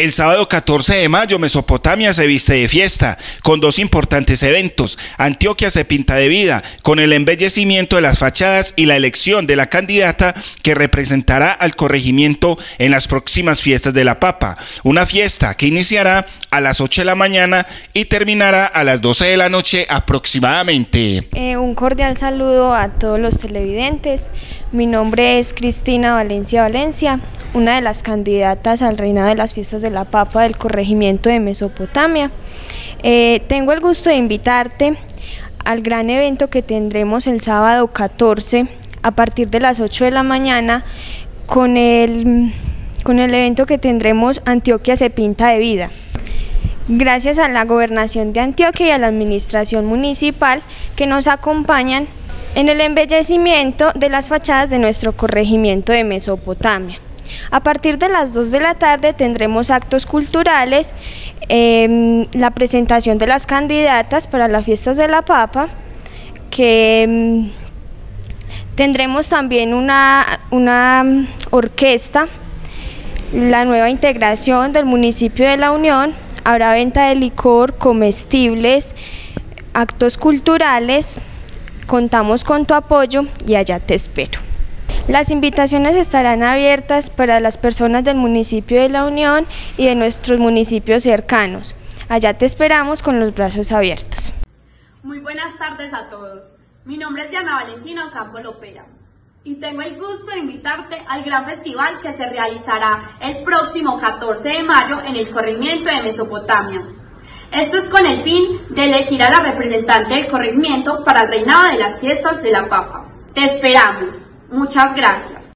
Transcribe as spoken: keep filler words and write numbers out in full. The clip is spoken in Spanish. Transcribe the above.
El sábado catorce de mayo, Mesopotamia se viste de fiesta, con dos importantes eventos. Antioquia se pinta de vida, con el embellecimiento de las fachadas y la elección de la candidata que representará al corregimiento en las próximas fiestas de la Papa. Una fiesta que iniciará a las ocho de la mañana y terminará a las doce de la noche aproximadamente. Eh, un cordial saludo a todos los televidentes. Mi nombre es Cristina Valencia Valencia, una de las candidatas al reinado de las fiestas de la Papa del corregimiento de Mesopotamia. Eh, tengo el gusto de invitarte al gran evento que tendremos el sábado catorce a partir de las ocho de la mañana con el, con el evento que tendremos Antioquia se pinta de vida. Gracias a la Gobernación de Antioquia y a la Administración Municipal que nos acompañan en el embellecimiento de las fachadas de nuestro corregimiento de Mesopotamia. A partir de las dos de la tarde tendremos actos culturales, eh, la presentación de las candidatas para las fiestas de la Papa, que eh, tendremos también una, una orquesta, la nueva integración del municipio de La Unión, habrá venta de licor, comestibles, actos culturales. Contamos con tu apoyo y allá te espero. Las invitaciones estarán abiertas para las personas del municipio de La Unión y de nuestros municipios cercanos. Allá te esperamos con los brazos abiertos. Muy buenas tardes a todos. Mi nombre es Diana Valentina Ocampo Lopera y tengo el gusto de invitarte al gran festival que se realizará el próximo catorce de mayo en el corregimiento de Mesopotamia. Esto es con el fin de elegir a la representante del corregimiento para el reinado de las fiestas de la Papa. Te esperamos. Muchas gracias.